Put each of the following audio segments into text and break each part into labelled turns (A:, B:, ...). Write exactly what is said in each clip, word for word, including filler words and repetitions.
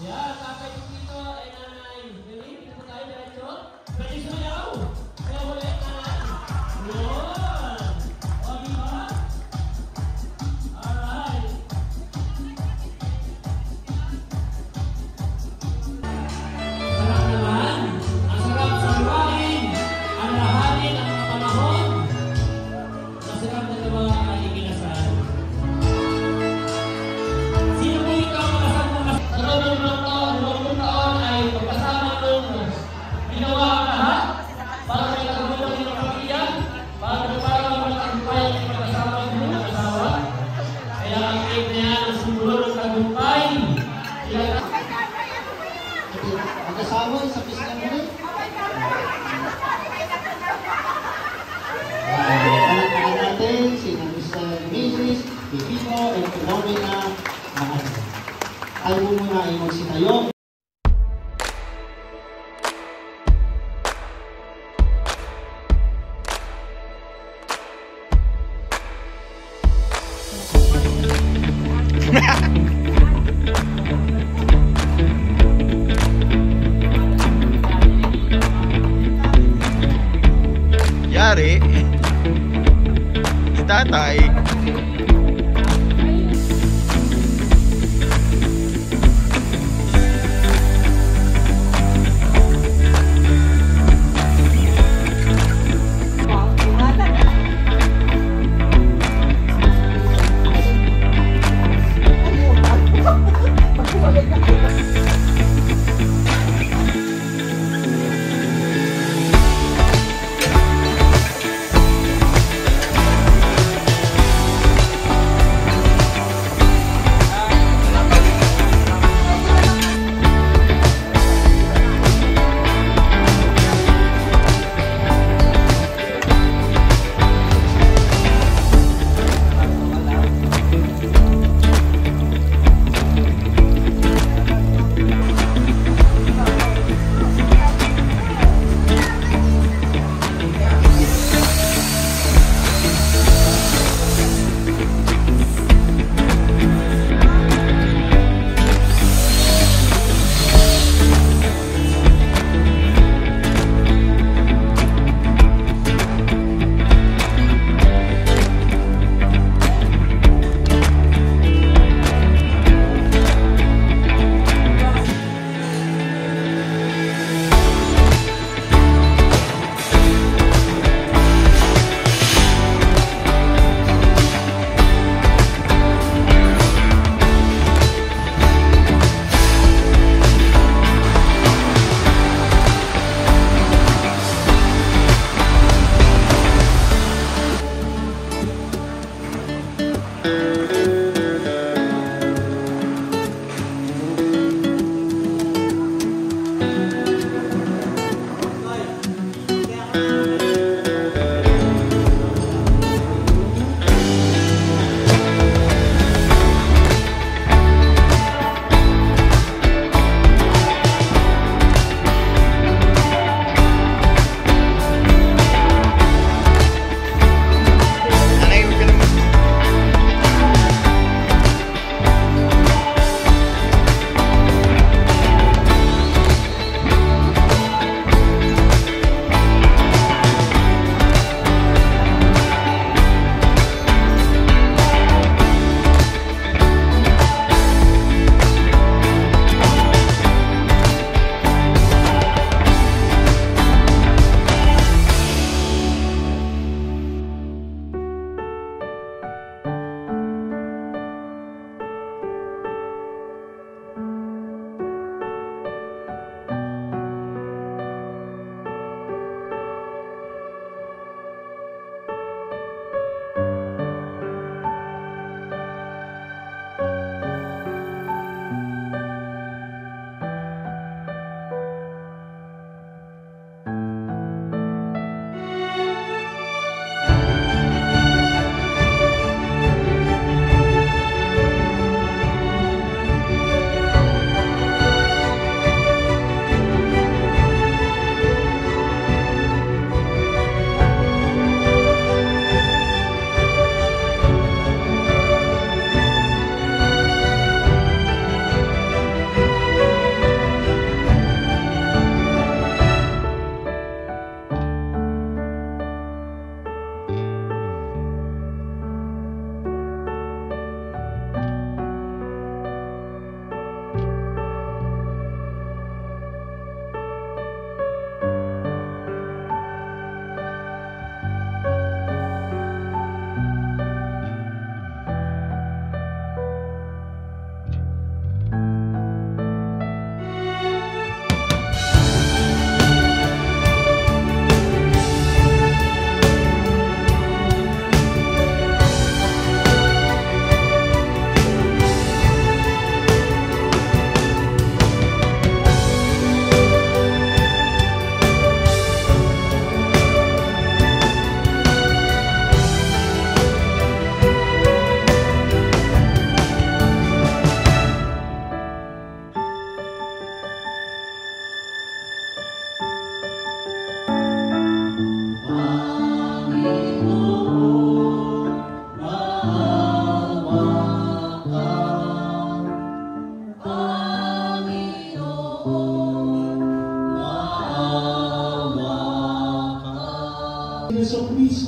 A: Yan, tatay ni Pito ay nanay. Galing, dito po tayo diretso. Pwede sumayaw. Kaya ulit nanay. Yun. O, di ba? Alright. Sarap naman. Ang sarap sa buhayin. Ang lahanin ang mga panahon. Masarap na naman ang ikinasal. Sino po ikaw makasal mo na sa loob ng mga taon, dalawang taon ay pagkasama nung ginawa ang lahat para may kagulong ng pamilya, para para magtagumpay ang pagkasama ng mga asawa. Kaya ang cake na yan ang simbolo ng tagumpay.
B: Magkasama sa pisngan mo rin. Palagpakan natin si Mister Missus Pito and Pinoy na mahal. Tayo muna ay magsitayo.
C: Yari si tatay.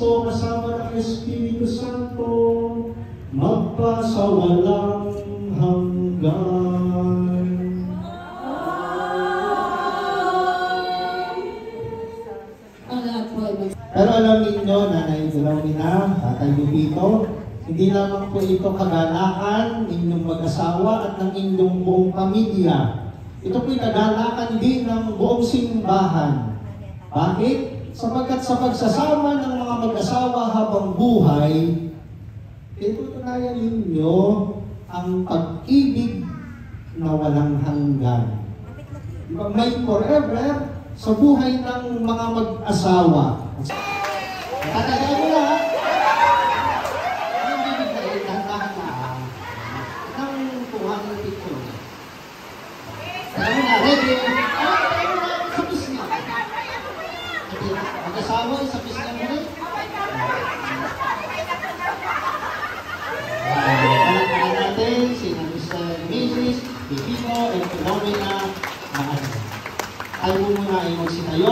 B: Kristo kasama ng Espiritu Santo, magpasawalang hanggan. Pero alam ninyo, Nanay Filomena, Tatay Pito, hindi lamang po ito kaganakan ninyong mag-asawa at ng inyong buong pamilya. Ito po'y kaganakan din ng buong simbahan. Bakit? Sapagkat sa pagsasama ng mga mag-asawa habang buhay, itutunayan ninyo ang pag-ibig na walang hanggan. May forever sa buhay ng mga mag-asawa. Tatagayan mo na, ang bibigay, dahan-dahan na, ng tuhan ng Pito. Alam mo na, ready? Alam mo na, sapis niya. Mag-asawa, sapis niya mo rin. Palagpakan natin si Mister Missus Pito and Filomena Maas. Tayo muna ay magsitayo.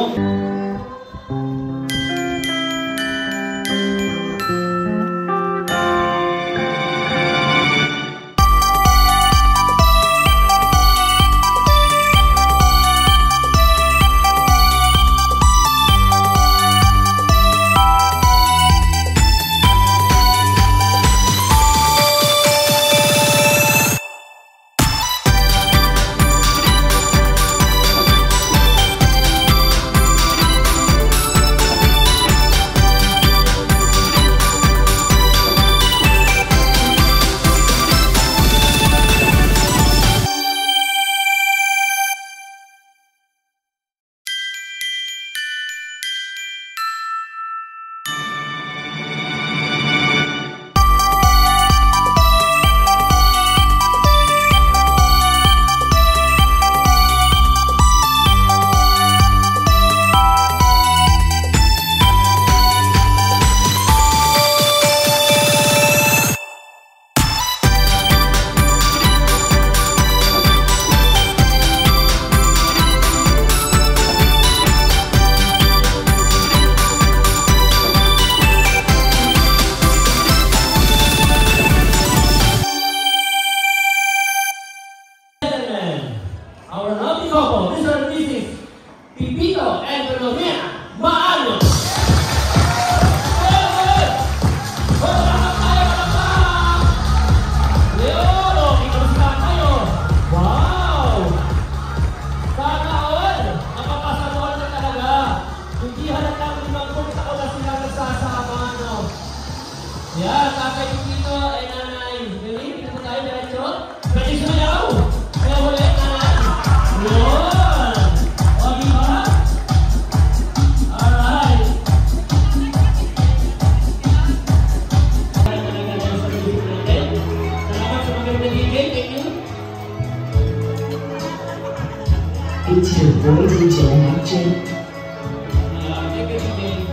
A: Our lovely couple, Mister and Missus Pito and Filomena Maas. Wow! Sana all! Nakapasanood na talaga. Hindi halatang limang kong taon na sila nagsasama, no? Yan, Tatay Pito ay Nanay. Really? Pito tayo diretso? Pwede sumayaw! Kaya ulit, Nanay. Yun! O, di ba? Alright. Salamat sa magandang higit. Thank you.
C: It's your boy D J Action.
A: Uh, thank you, D J.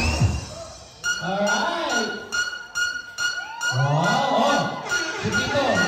A: Alright. Wow. Oh, si Pito.